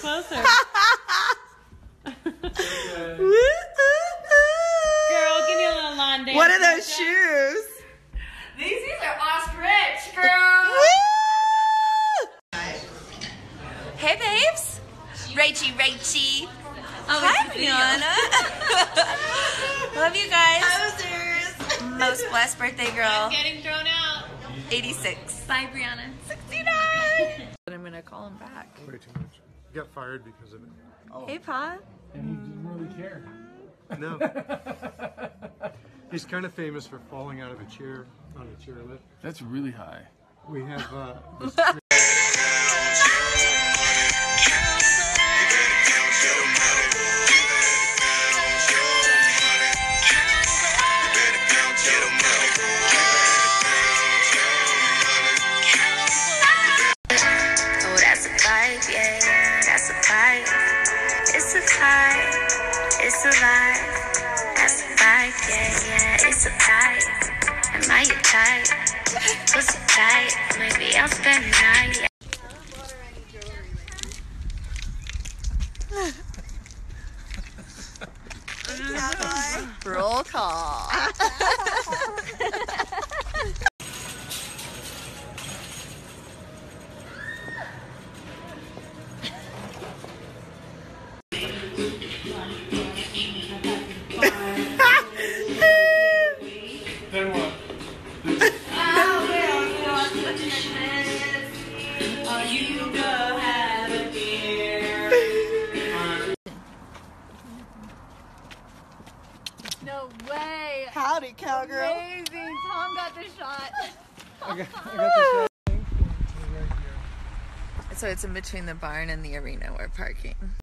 closer. Girl, give me a little lawn dance. What are those shoes? These are ostrich, girl. Hey, babes. Rachie. Oh, Hi, Rihanna. Love you guys. Most blessed birthday girl. Getting thrown out. 86. Bye, Brianna. 69. But I'm going to call him back. Way too much. You got fired because of it. Hey, Pa. And he didn't really care. No. He's kind of famous for falling out of a chair on a chairlift. That's really high. We have this It's a vibe, it's a vibe. That's a vibe, yeah, it's a vibe. Am I your type? Pussy tight, maybe I'll spend the night. Roll call. Then what? No way. Howdy, cowgirl. Amazing. Tom got the shot. I got the shot. So it's in between the barn and the arena we're parking.